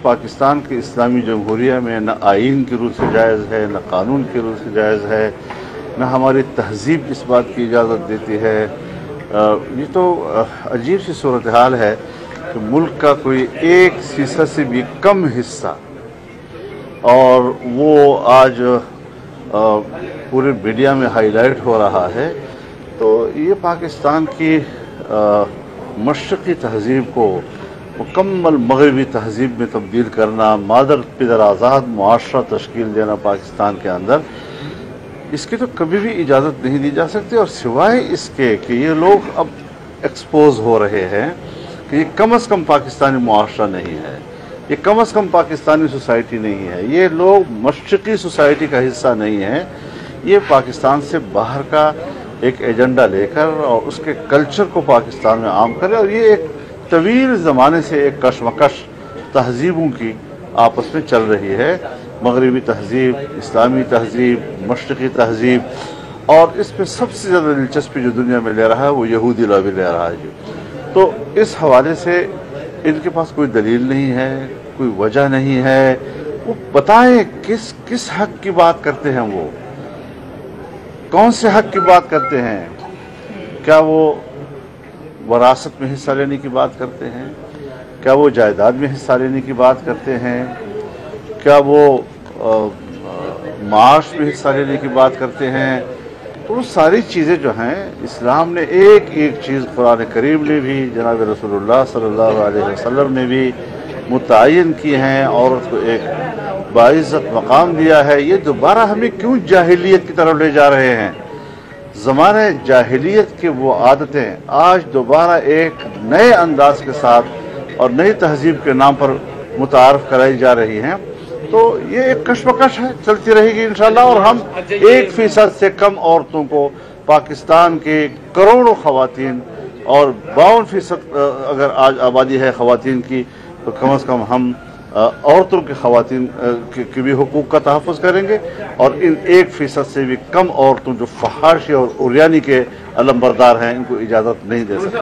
पाकिस्तान के इस्लामी जमहूरिया में न आइन की रूह से जायज़ है, न कानून की रूह से जायज़ है, न हमारी तहजीब इस बात की इजाज़त देती है। ये तो अजीब सी सूरत हाल है कि मुल्क का कोई 1% से भी कम हिस्सा, और वो आज पूरे मीडिया में हाईलाइट हो रहा है। तो ये पाकिस्तान की मशरक़ी तहज़ीब को मुकम्मल मग़रिबी तहज़ीब में तब्दील करना, मादर पिदर आज़ाद मुआशरा तश्कील देना पाकिस्तान के अंदर, इसकी तो कभी भी इजाज़त नहीं दी जा सकती। और सिवाय इसके कि ये लोग अब एक्सपोज हो रहे हैं कि ये कम अज़ कम पाकिस्तानी मुआशरा नहीं है, ये कम अज़ कम पाकिस्तानी सोसाइटी नहीं है, ये लोग मशरक़ी सोसाइटी का हिस्सा नहीं है, ये पाकिस्तान से बाहर का एक एजेंडा लेकर और उसके कल्चर को पाकिस्तान में आम करे। और ये एक तवील ज़माने से एक कशमकश तहज़ीबों की आपस में चल रही है, मग़रिबी तहज़ीब, इस्लामी तहज़ीब, मशरक़ी तहज़ीब, और इसमें सबसे ज़्यादा दिलचस्पी जो दुनिया में ले रहा है वो यहूदी लॉबी ले रहा है। तो इस हवाले से इनके पास कोई दलील नहीं है, कोई वजह नहीं है। वो बताएं किस हक़ की बात करते हैं, वो कौन से हक़ की बात करते हैं? क्या वो वरासत में हिस्सा लेने की बात करते हैं? क्या वो जायदाद में हिस्सा लेने की बात करते हैं? क्या वो माश में हिस्सा लेने की बात करते हैं? तो वो सारी चीज़ें जो हैं, इस्लाम ने एक एक चीज़ कुरान करीम ने भी, जनाब रसूलुल्लाह सल्लल्लाहु अलैहि वसल्लम ने भी मुतय्यन की हैं। औरत को एक बाइज़्ज़त मकाम दिया है। ये दोबारा हमें क्यों जाहिलियत की तरफ ले जा रहे हैं? ज़माने जाहिलियत की वो आदतें आज दोबारा एक नए अंदाज के साथ और नई तहज़ीब के नाम पर मुतारफ़ कराई जा रही हैं। तो ये एक कशमकश है, चलती रहेगी इंशाअल्लाह। और हम 1% से कम औरतों को, पाकिस्तान के करोड़ों ख़वातीन, और 52% अगर आज आबादी है ख़वातीन की, तो कम से कम हम औरतों के ख़वातीन के भी हुकूक़ का तहफ़्फ़ुज़ करेंगे। और इन 1% से भी कम औरतों जो फहाशी और उर्यानी के अलमबरदार हैं, इनको इजाज़त नहीं दे सकते।